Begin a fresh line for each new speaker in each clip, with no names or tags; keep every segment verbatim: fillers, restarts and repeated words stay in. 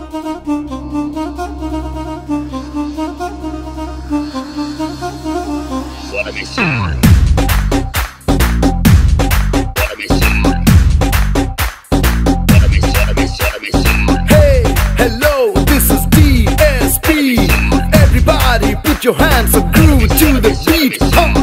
Hey, hello, this is D S P. Everybody put your hands up, groove to the beat. Huh.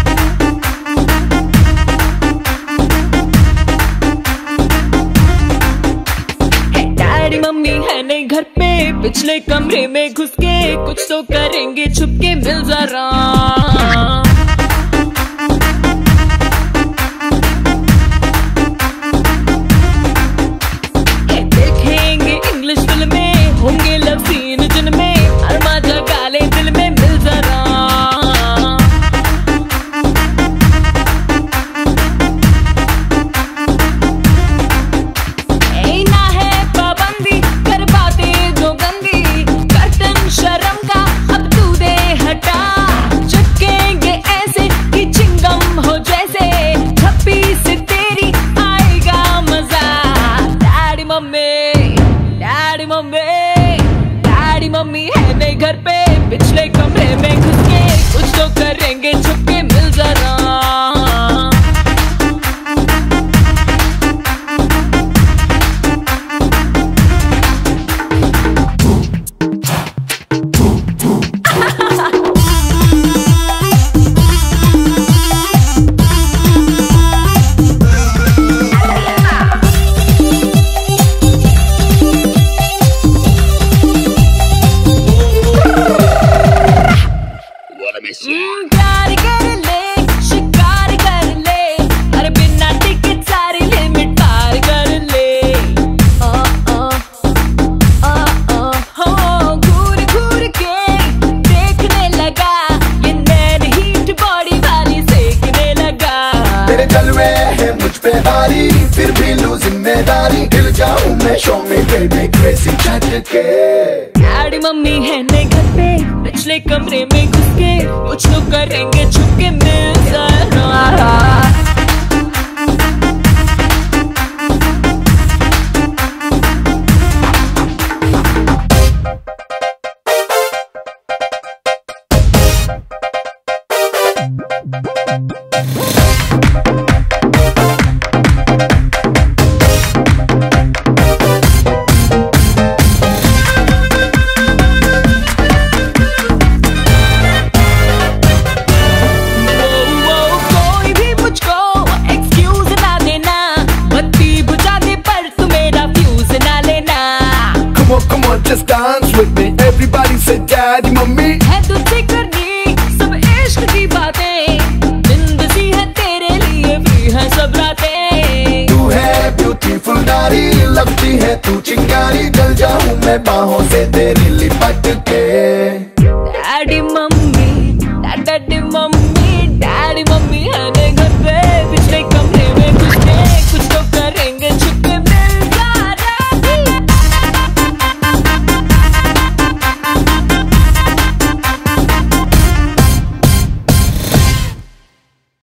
Daddy mummy है नहीं घर पे, पिछले कमरे में घुस के कुछ तो करेंगे छुप के, मिल जरा। देखेंगे इंग्लिश फिल्में, होंगे लव सीन जिनमें अरमा जगा ले दिल में, मिल जरा। डैडी मम्मी डैडी मम्मी है नहीं घर पे, पिछले कमरे में घुस के कुछ तो करेंगे छुप के, मिल जरा। प्यार कर ले, शिकार कर ले, अरे बिना टिकट सारी लिमिट पार कर ले। आ, आ, आ, आ, हो घूर घूर के देखने लगा, ये नैन हीट बॉडी वाली सेकने लगा।
तेरे जलवे है मुझ पे भारी, फिर भी लूं जिम्मेदारी, हिल जाऊं मैं शो में बेबी क्रेजी झटके।
डैडी मम्मी है नहीं घर पे, पिछले कमरे में घुस के कुछ तो करेंगे छुप के, मिल जरा।
Come on, just dance with me. Everybody say daddy, mummy.
है तुझसे करनी सब इश्क की बातें, जिंदगी है तेरे लिए भी है सब रातें।
तू है ब्यूटीफुल नारी, लगती है तू चिंगारी, जल जाऊं मैं बाहों से तेरी लिपट के।